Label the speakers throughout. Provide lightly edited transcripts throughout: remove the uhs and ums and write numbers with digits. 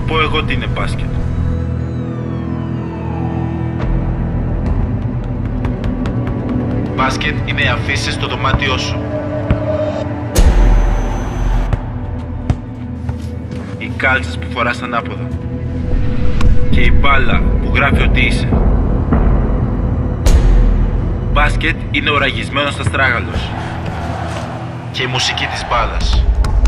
Speaker 1: πω εγώ τι είναι μπάσκετ. Μπάσκετ είναι οι αφήσεις στο δωμάτιό σου. Οι κάλτσες που φοράς ανάποδα. Και η μπάλα που γράφει ότι είσαι. Μπάσκετ είναι ο ραγισμένος αστράγαλος. Και η μουσική της μπάλας.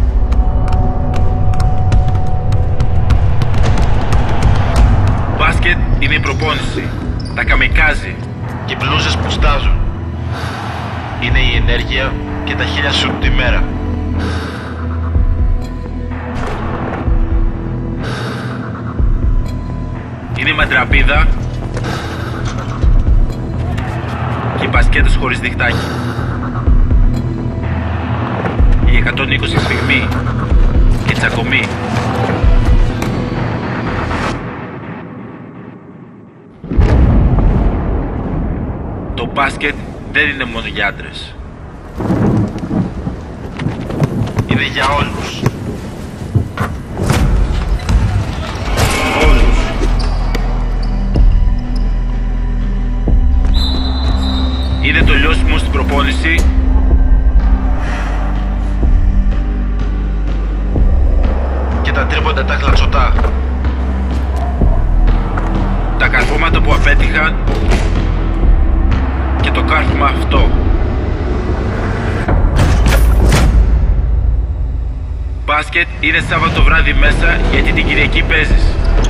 Speaker 1: Μπάσκετ είναι η προπόνηση, τα καμικάζι και οι μπλούζες που στάζουν. Είναι η ενέργεια και τα 1000 σουτ τη μέρα. Είναι η μαντραπίδα και οι μπασκέτες χωρίς διχτάκι. Η 120 σφιγμή και τσακωμή. Το μπάσκετ δεν είναι μόνο για άντρες. Είναι για όλους. Όλους. Είναι το λιώσιμο στην προπόνηση. Και τα τρίποντα τα χλατσοτά. Τα καρφώματα που απέτυχαν. Και το κάρφωμα αυτό. Μπάσκετ είναι Σάββατο βράδυ μέσα γιατί την Κυριακή παίζεις.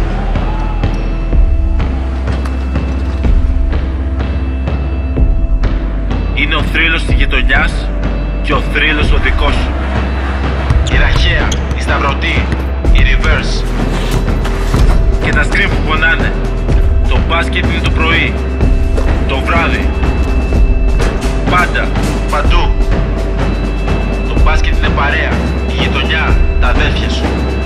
Speaker 1: Είναι ο θρύλος της γειτονιάς και ο θρύλος ο δικός σου. Η ραχαία, η σταυρωτή, η reverse και τα screen που πονάνε. Το μπάσκετ είναι το πρωί, το βράδυ, πάντα, παντού. Το μπάσκετ είναι παρέα, η γειτονιά, τα αδέρφια σου.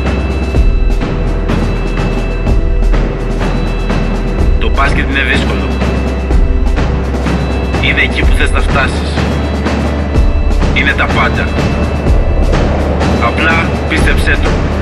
Speaker 1: Το μπάσκετ είναι δύσκολο. Είναι εκεί που θες να φτάσεις. Είναι τα πάντα. Απλά πίστεψέ το.